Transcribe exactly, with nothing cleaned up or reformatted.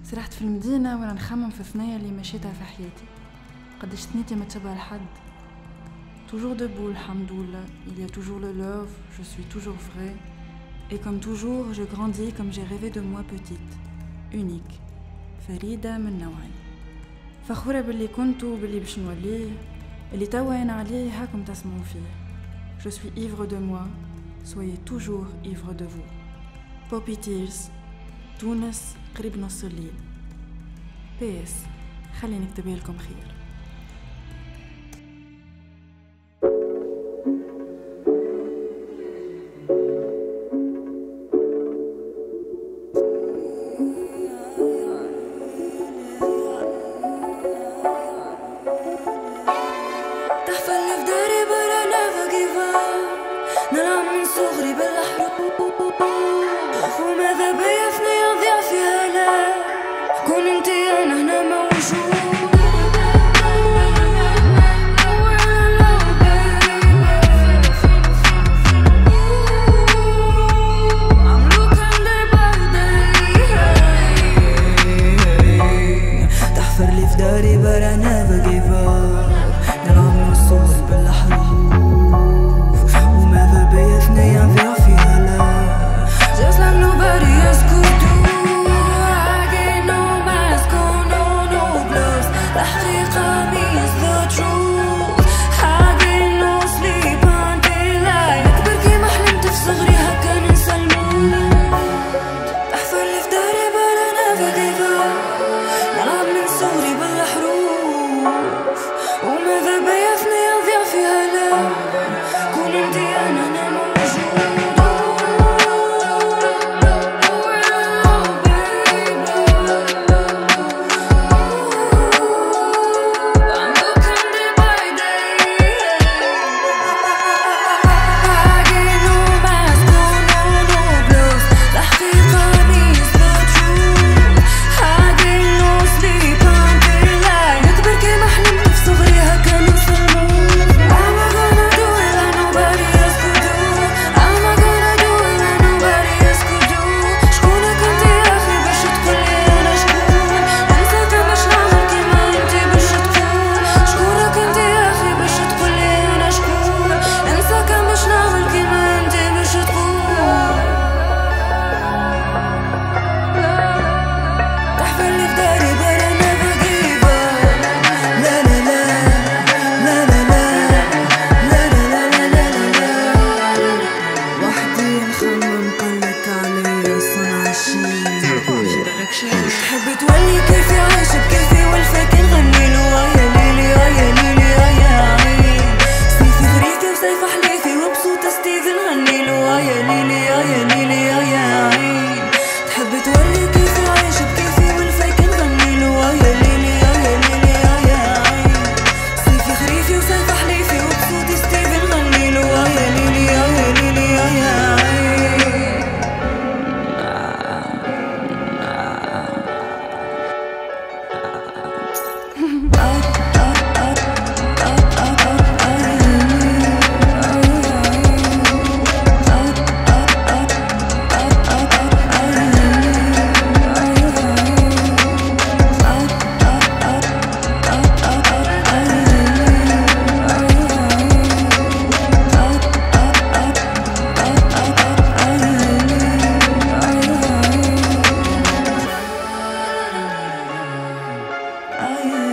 سرحت في المدينة وانا نخمم في الثنية اللي مشيتها في حياتي، قداش ثنيتي ما تشبه لحد. Toujours debout, alhamdoulilah, il y a toujours le love, je suis toujours vraie. Et comme toujours, je grandis comme j'ai rêvé de moi petite, unique, فريدة من نوعي. فخورة باللي كنت وباللي باش نوليه، اللي توا انا عليه هاكم تسمعوا فيه. Je suis ivre de moi, soyez toujours ivre de vous. Poppy Tears, تونس قريب نص الليل. بي اس خليني نكتبها لكم خير. نلعب من صغري بالحروب وماذا بيا فني أضيع فيها لا كون انتي أنا هنا موجود. تحفر لي في داري but I never give up. نلعب من صغري بالحروب just like nobody else could do. I get no mask on, no, no gloves. الحقيقة means the truth. I get no sleep until I نكبر كيما حلمت في صغري هكا ننسى الموت. تحفر لي في داري but I never give up. نلعب من صغري بالحروف وماذا بيا فني أضيع فيها لا كون انتي أنا هنا موجود. تحب تولي كيفي عايش بكيفي والفاكر غنيلو يا ليلي يا ليلي يا عين. سيفي غريفي وسيف حليفي وبصوت ستيفن غنيلو يا ليلي يا ليلي يا عين. تحب تولي كيفي عايش بكيفي والفاكر غنيلو يا ليلي يا ليلي يا عين. سيفي غريفي وسيف حليفي وبصوت ستيفن غنيلو يا ليلي يا ليلي يا عين. I